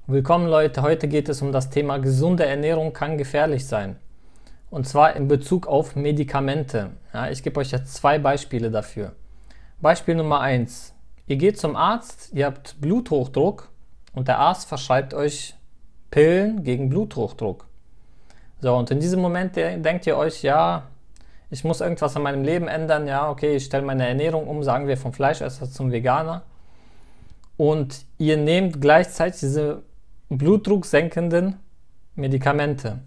Willkommen Leute, heute geht es um das Thema gesunde Ernährung kann gefährlich sein. Und zwar in Bezug auf Medikamente. Ja, ich gebe euch jetzt zwei Beispiele dafür. Beispiel Nummer 1. Ihr geht zum Arzt, ihr habt Bluthochdruck und der Arzt verschreibt euch Pillen gegen Bluthochdruck. So, und in diesem Moment denkt ihr euch, ja, ich muss irgendwas an meinem Leben ändern, ja, okay, ich stelle meine Ernährung um, sagen wir vom Fleischesser zum Veganer. Und ihr nehmt gleichzeitig diese blutdrucksenkenden Medikamente.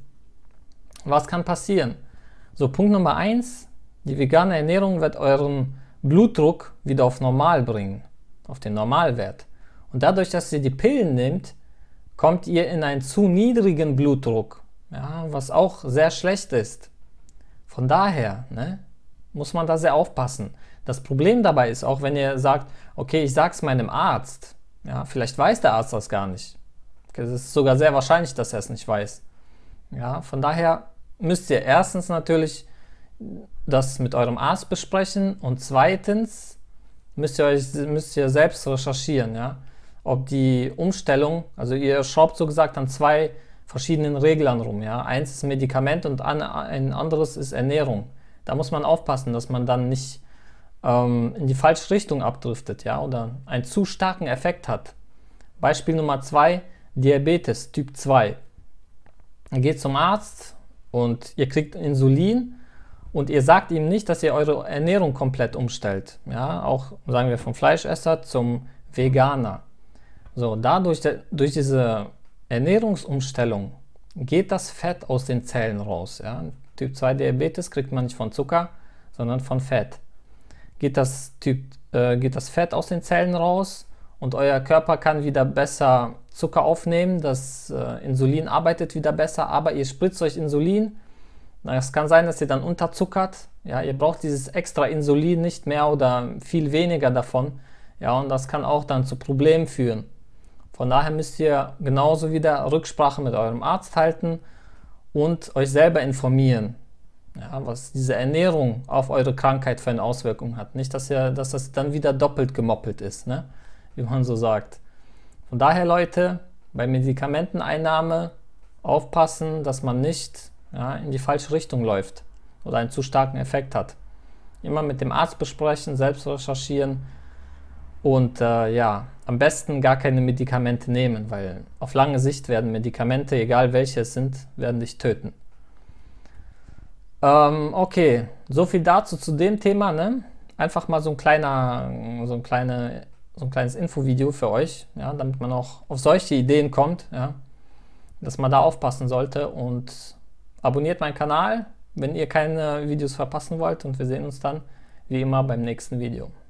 Was kann passieren? So, Punkt Nummer 1, die vegane Ernährung wird euren Blutdruck wieder auf normal bringen, auf den Normalwert. Und dadurch, dass ihr die Pillen nehmt, kommt ihr in einen zu niedrigen Blutdruck, ja, was auch sehr schlecht ist. Von daher muss man da sehr aufpassen. Das Problem dabei ist auch, wenn ihr sagt, okay, ich sage es meinem Arzt, ja, vielleicht weiß der Arzt das gar nicht. Es ist sogar sehr wahrscheinlich, dass er es nicht weiß. Ja, von daher müsst ihr erstens natürlich das mit eurem Arzt besprechen und zweitens müsst ihr selbst recherchieren, ja, ob die Umstellung, also ihr schraubt so gesagt an zwei verschiedenen Reglern rum, ja. Eins ist Medikament und ein anderes ist Ernährung. Da muss man aufpassen, dass man dann nicht in die falsche Richtung abdriftet, ja, oder einen zu starken Effekt hat. Beispiel Nummer 2, Diabetes Typ 2. Ihr geht zum Arzt und ihr kriegt Insulin und ihr sagt ihm nicht, dass ihr eure Ernährung komplett umstellt. Ja, auch sagen wir vom Fleischesser zum Veganer. So, durch diese Ernährungsumstellung geht das Fett aus den Zellen raus. Ja. Typ 2 Diabetes kriegt man nicht von Zucker, sondern von Fett. Geht das Fett aus den Zellen raus und euer Körper kann wieder besser Zucker aufnehmen, das Insulin arbeitet wieder besser, aber ihr spritzt euch Insulin. Es kann sein, dass ihr dann unterzuckert. Ja, ihr braucht dieses extra Insulin nicht mehr oder viel weniger davon. Ja, und das kann auch dann zu Problemen führen. Von daher müsst ihr genauso wieder Rücksprache mit eurem Arzt halten und euch selber informieren, ja, was diese Ernährung auf eure Krankheit für eine Auswirkung hat. Nicht, dass das dann wieder doppelt gemoppelt ist, ne? Wie man so sagt. Von daher, Leute, bei Medikamenteneinnahme aufpassen, dass man nicht in die falsche Richtung läuft oder einen zu starken Effekt hat. Immer mit dem Arzt besprechen, selbst recherchieren und am besten gar keine Medikamente nehmen, weil auf lange Sicht werden Medikamente, egal welche es sind, werden dich töten. Okay, so viel dazu zu dem Thema, ne? Einfach mal so ein kleines Infovideo für euch, ja, damit man auch auf solche Ideen kommt, ja, dass man da aufpassen sollte und abonniert meinen Kanal, wenn ihr keine Videos verpassen wollt und wir sehen uns dann wie immer beim nächsten Video.